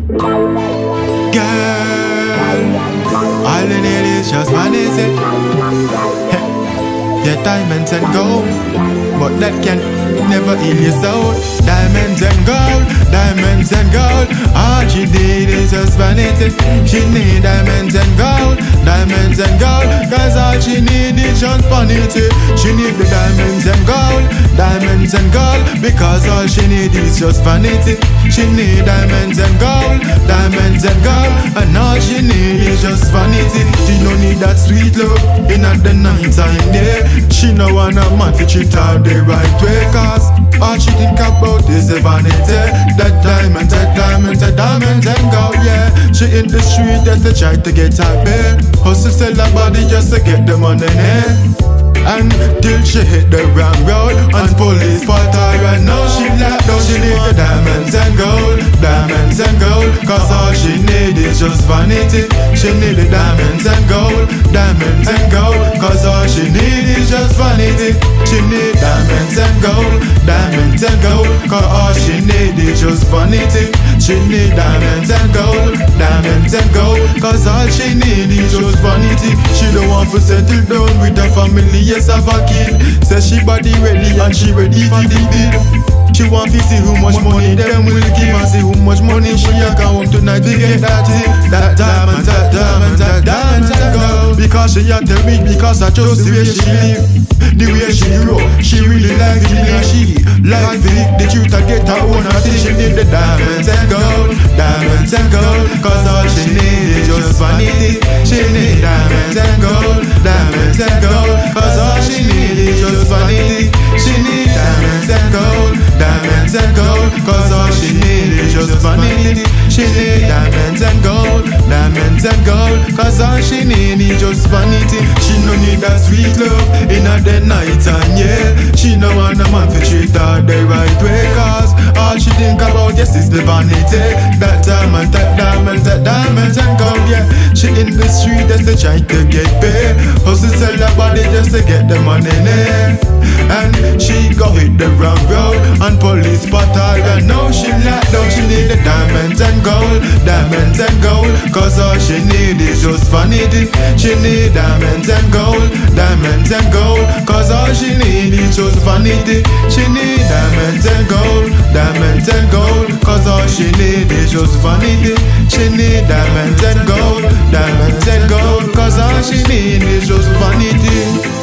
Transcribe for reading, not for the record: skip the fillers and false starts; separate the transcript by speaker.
Speaker 1: all you need is just vanity. Your diamonds and gold, but that can never heal your soul. Diamonds and gold, diamonds and gold, all she need is just vanity. She need diamonds and gold, diamonds and gold, cause all she need is just vanity. She need the diamonds and gold, diamonds and gold, because all she need is just vanity. She need diamonds and gold, diamonds and gold, and all she need is just vanity. She don't need that sweet love in at the night time there. She no want a man to treat her the right way, cause all she think about is the vanity. That diamond, that diamond, that diamond and gold, yeah. She in the street just to try to get her pay. Hustle sell her body just to get the money, and till she hit the wrong road and police spot her and now she locked down. She need the diamonds and gold, diamonds and gold, cause all she need is just vanity. She need the diamonds and gold, diamonds and gold, cause all she need is just vanity. She need diamonds and gold, diamonds and gold, cause all she need is just vanity. She need diamonds and gold, diamonds and gold, cause all she need is just vanity. She don't want to settle down with her family, yes, have a kid. Says she body ready and she ready for the bid. She want to see how much money them will give and see how much money she a come home tonight to get that thing. That diamond, that diamond, that diamond and gold. Because she a tell me, because I just the way she live, the way she grow. She really like it and she like the truth to get her own. I think she need the diamonds and gold, diamonds and gold, cause all she need is just vanity. She need diamonds and gold, diamonds and gold, cause all she need is just vanity. She need diamonds and gold, diamonds and gold, cause all she need is just vanity. She need diamonds and gold, diamonds and gold, cause all she need is just vanity. She no need that sweet love in a the night time, yeah. She no want a man to treat her the right way, cause all she think about, yes, is the vanity. That diamond, that diamond, that diamonds and gold, yeah. She in the street just to try to get paid. Hustle sell her body just to get the money, and she go hit the wrong road and police spot her and now she locked down. She need the diamonds and gold, diamonds and gold, cause all she need is just vanity. She need diamonds and gold, diamonds and gold, cause all she need is just vanity. She need diamonds and gold, diamonds and gold, cause all she need is just vanity. She need diamonds and gold, diamonds and gold, cause all she need is just vanity.